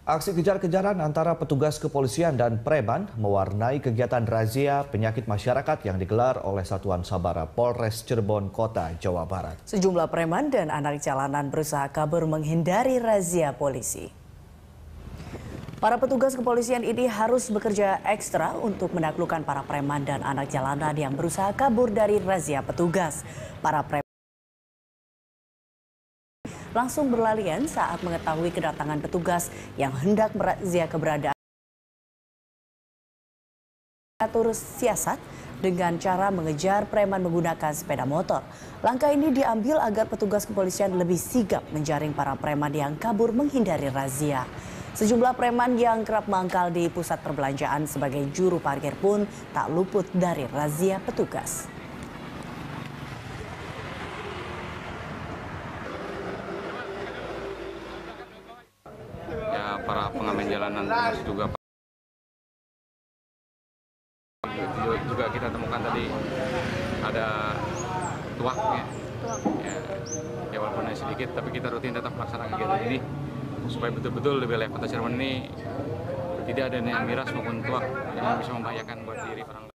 Aksi kejar-kejaran antara petugas kepolisian dan preman mewarnai kegiatan razia penyakit masyarakat yang digelar oleh Satuan Sabara Polres Cirebon Kota, Jawa Barat. Sejumlah preman dan anak jalanan berusaha kabur menghindari razia polisi. Para petugas kepolisian ini harus bekerja ekstra untuk menaklukkan para preman dan anak jalanan yang berusaha kabur dari razia petugas. Para preman langsung berlarian saat mengetahui kedatangan petugas yang hendak merazia keberadaan. Atur siasat dengan cara mengejar preman menggunakan sepeda motor. Langkah ini diambil agar petugas kepolisian lebih sigap menjaring para preman yang kabur menghindari razia. Sejumlah preman yang kerap mangkal di pusat perbelanjaan sebagai juru parkir pun tak luput dari razia petugas. Ya, para pengamen jalanan termasuk juga kita temukan tadi ada tuaknya. Ya walaupun hanya sedikit, tapi kita rutin tetap melaksanakan kegiatan ini supaya betul-betul di wilayah Kota Cirebon ini tidak ada yang miras maupun tuak yang bisa membahayakan buat diri orang lain.